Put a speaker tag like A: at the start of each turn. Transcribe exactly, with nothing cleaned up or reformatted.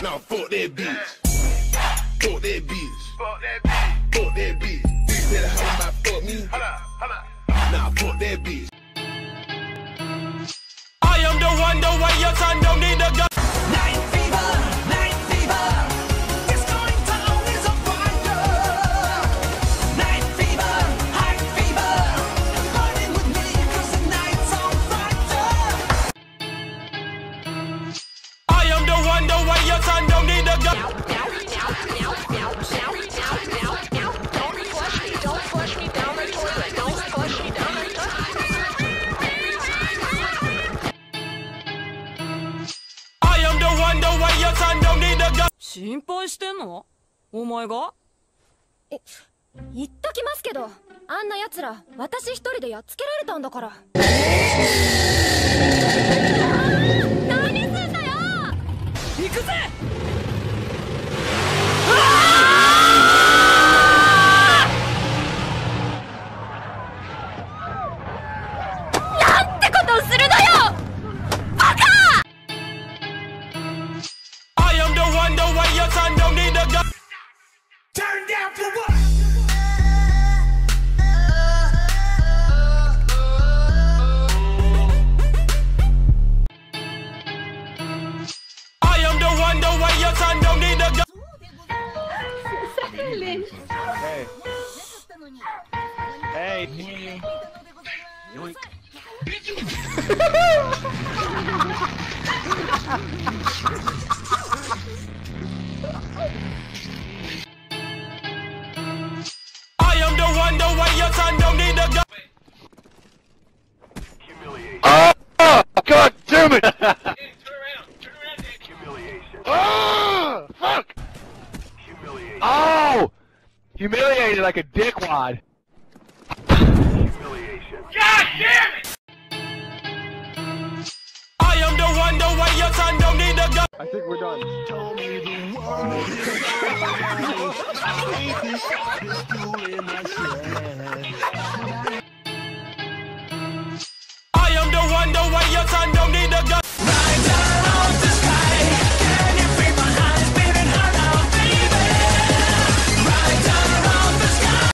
A: Nah, fuck that bitch. Fuck that bitch. Fuck that bitch. Fuck that bitch. Bitch better holler about fuck me. Holla, holla. Nah, fuck that bitch.
B: I am the one, the way your son don't need a gun.
C: Night fever, night fever. This going town is on fire. Night fever, high fever. Party with me 'cause the night's on fire.
B: I am the one, the way your son don't need a gun.
D: Don't flush me, don't flush me down the toilet. Don't flush me down the toilet.
B: I am the one, the way your son don't need a gun.
E: 心配してんの？お前が？
F: え、言っときますけど、あんな奴ら私一人でやっつけられたんだから。何すんだよ！
E: 行くぜ！
F: なんてことをするのよ！バカ！
B: I am the one, the way your son don't need a gun.
C: Turn down for what?
B: I am the one, the way your son don't need a gun.
G: Hey. Hey. Yoink.
B: I am the one, the way your son don't need a gun.
A: Humiliation.
G: Oh, God damn it!
A: Turn around. Turn around, Nick. Humiliation.
G: Oh, fuck!
A: Humiliation.
G: Oh! Humiliated like a dickwad.
A: Humiliation.
B: God damn it! I am the one, the way your son don't need a gun.
G: I think we're done.
C: Told me the world is